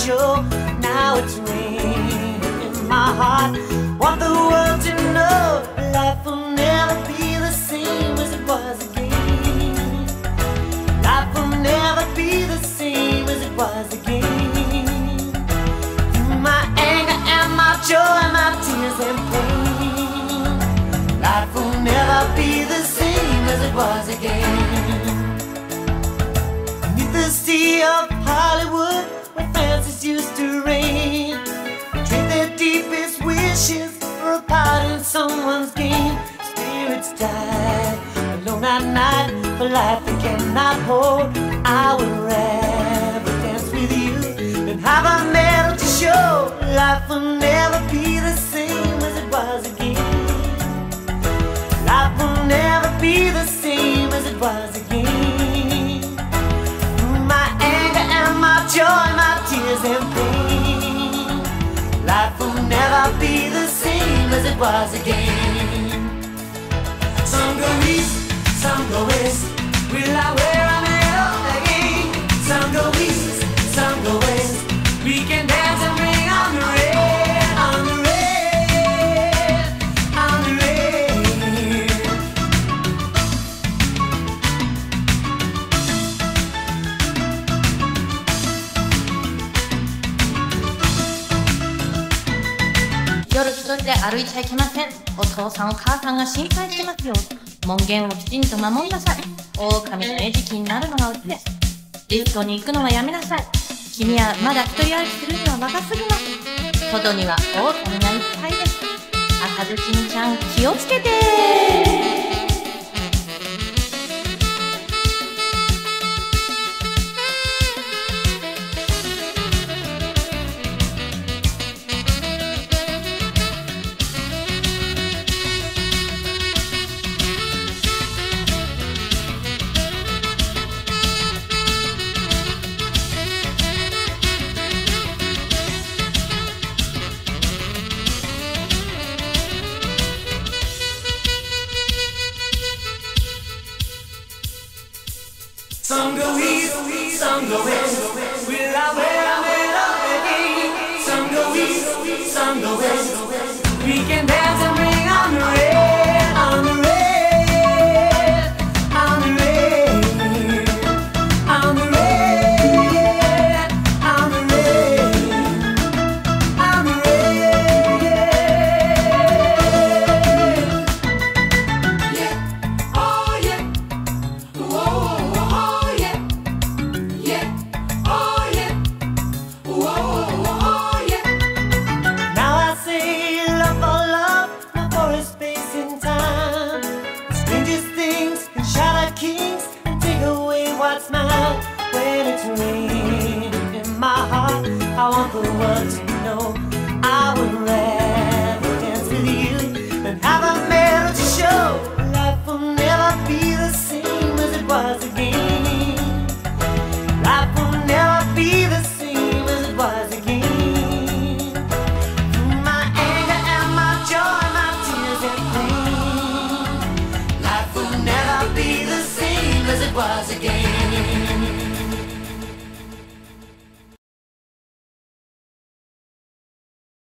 show. Now it's raining in my heart. Want the world to know life will never be the same as it was again. Life will never be the same as it was again. Through my anger and my joy, my tears and pain, life will never be the same as it was again. Beneath the sea of Hollywood, where fancies used to reign, trade their deepest wishes for a part in someone's game. Spirits die alone at night for life they cannot hold. I would rather dance with you than have a medal to show. Life will never be the same as it was again. Life will never be the same as it was again. Through my anger and my joy, my tears and pain, life will never be the same as it was again. Some go east, some go west. Will I wear a medal again? Some go east, some go west. We can dance and bring on the red, on the red, on the red. 夜一人で歩いちゃいけません。お父さんお母さんが心配してますよ。門限をきちんと守りなさい。狼の餌食になるのがうちです。ディスコに行くのはやめなさい。君はまだ一人歩きするには若すぎます。外には狼がいっぱいです。赤ずきんちゃん気をつけて。 Some go east, some go west. Will I wear a medal again? Some go east, some go west. We can dance and bring on the red, on the red, on the red, on the red, on the red, on the red. Yeah, oh yeah, whoa. What's mine when it's raining in my heart? I want the world to know I would rather dance with you than have a medal to show. Life will never be the same as it was again. Life will never be the same as it was again. Through my anger and my joy, my tears and pain, life will never be the same as it was again.